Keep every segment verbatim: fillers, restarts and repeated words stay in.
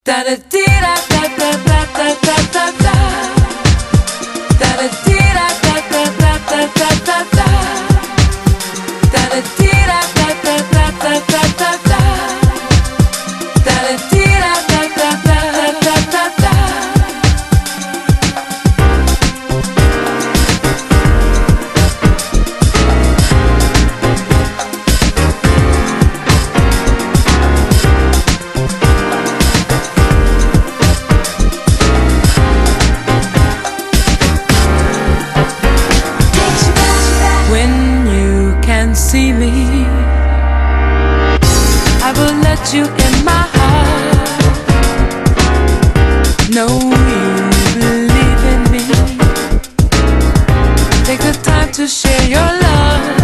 Da da dee da da da da da da da da. Da da dee da da da da da da da da. Da da dee da da da da da da da da. Da da dee da da da da da da da. See me, I will let you in my heart. Know you believe in me. Take the time to share your love.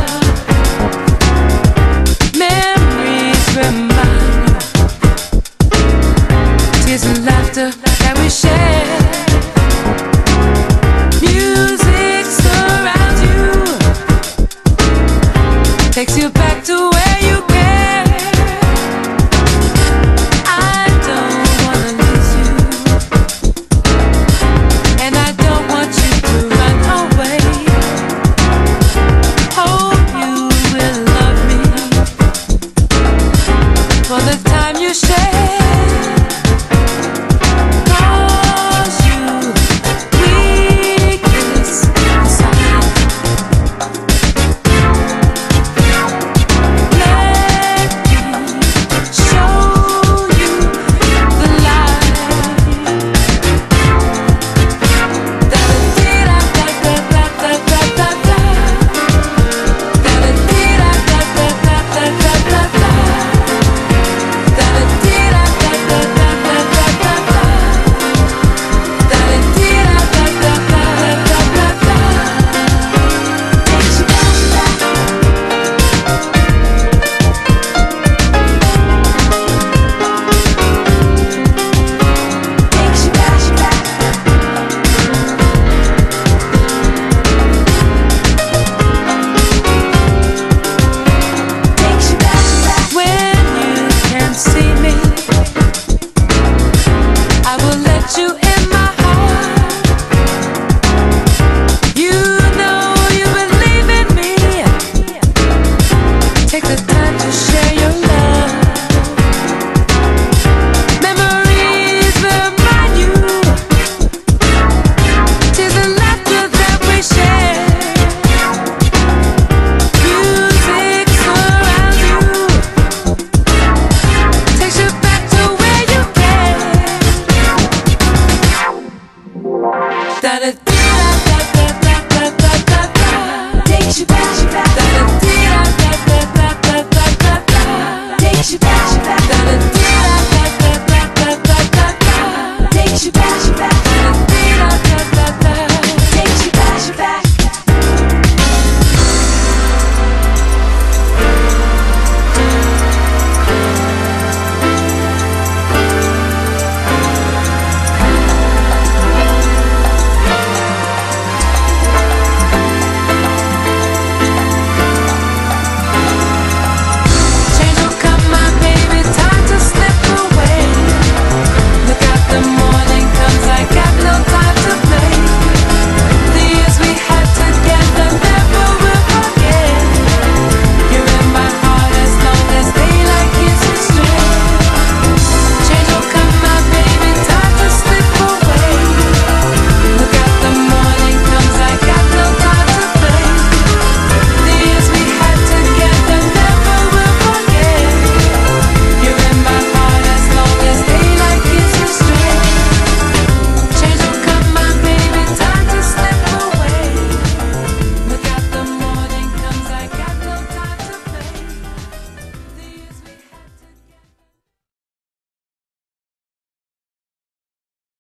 Memories remind, tears and laughter that we share.